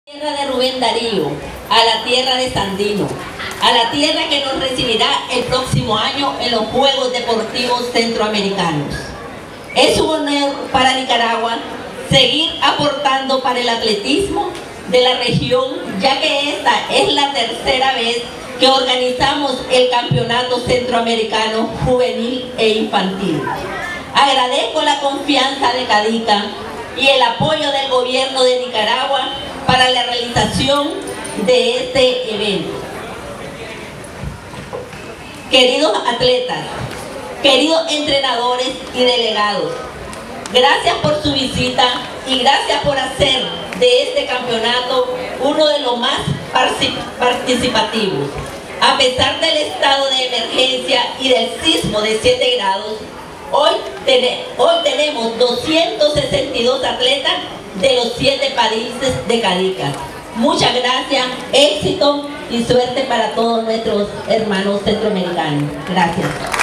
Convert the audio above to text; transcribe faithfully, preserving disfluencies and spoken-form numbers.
Tierra de Rubén Darío, a la tierra de Sandino, a la tierra que nos recibirá el próximo año en los Juegos Deportivos Centroamericanos. Es un honor para Nicaragua seguir aportando para el atletismo de la región, ya que esta es la tercera vez que organizamos el Campeonato Centroamericano Juvenil e Infantil. Agradezco la confianza de CADICA y el apoyo del gobierno de Nicaragua para la realización de este evento. Queridos atletas, queridos entrenadores y delegados, gracias por su visita y gracias por hacer de este campeonato uno de los más participativos. A pesar del estado de emergencia y del sismo de siete grados, hoy, ten hoy tenemos doscientos sesenta y dos atletas de los siete países de CADICA. Muchas gracias, éxito y suerte para todos nuestros hermanos centroamericanos. Gracias.